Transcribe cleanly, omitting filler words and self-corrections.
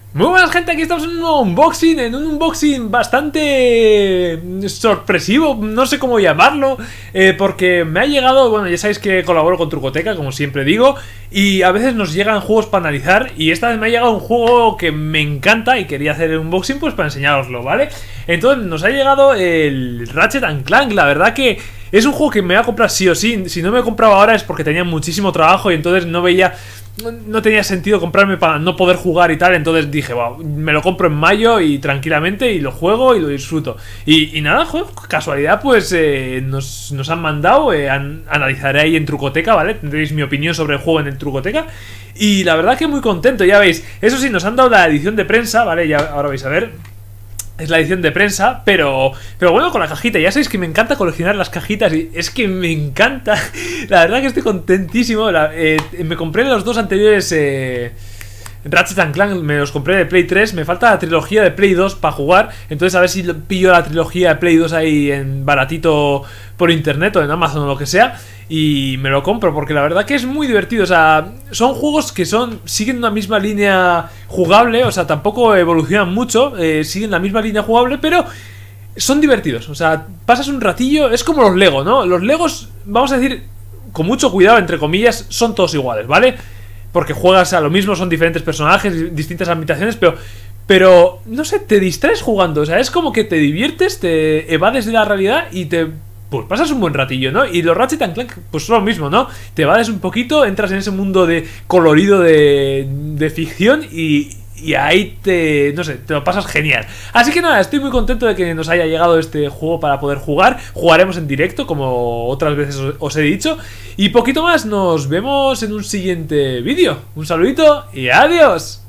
Muy buenas, gente, aquí estamos en un nuevo unboxing, bastante sorpresivo, no sé cómo llamarlo, porque me ha llegado, bueno, ya sabéis que colaboro con Trucoteca, como siempre digo, y a veces nos llegan juegos para analizar, y esta vez me ha llegado un juego que me encanta y quería hacer el unboxing pues para enseñároslo, ¿vale? Entonces nos ha llegado el Ratchet & Clank. La verdad que es un juego que me voy a comprar sí o sí. Si no me compraba ahora es porque tenía muchísimo trabajo y entonces no tenía sentido comprarme para no poder jugar y tal. Entonces dije, wow, me lo compro en mayo y tranquilamente y lo juego y lo disfruto. Y nada, casualidad, pues nos han mandado, analizaré ahí en Trucoteca, ¿vale? Tendréis mi opinión sobre el juego en el Trucoteca. Y la verdad que muy contento, ya veis. Eso sí, nos han dado la edición de prensa, ¿vale? Ya ahora vais a ver. Es la edición de prensa, pero bueno, con la cajita. Ya sabéis que me encanta coleccionar las cajitas y es que me encanta. La verdad que estoy contentísimo. Me compré los dos anteriores Ratchet & Clank, me los compré de Play 3. Me falta la trilogía de Play 2 para jugar. Entonces a ver si pillo la trilogía de Play 2 ahí en baratito por internet o en Amazon o lo que sea, y me lo compro porque la verdad que es muy divertido. O sea, son juegos que siguen una misma línea jugable. O sea, tampoco evolucionan mucho, siguen la misma línea jugable, pero son divertidos. O sea, pasas un ratillo. Es como los Lego, ¿no? Los Legos, vamos a decir, con mucho cuidado, entre comillas, son todos iguales, ¿vale? Porque juegas a lo mismo, son diferentes personajes, distintas ambientaciones, pero no sé, te distraes jugando. O sea, es como que te diviertes, te evades de la realidad y pues pasas un buen ratillo, ¿no? Y los Ratchet & Clank pues son lo mismo, ¿no? Te evades un poquito, entras en ese mundo de colorido de ficción y ahí no sé, te lo pasas genial. Así que nada, estoy muy contento de que nos haya llegado este juego para poder jugar. Jugaremos en directo, como otras veces os he dicho. Y poquito más, nos vemos en un siguiente vídeo. Un saludito y adiós.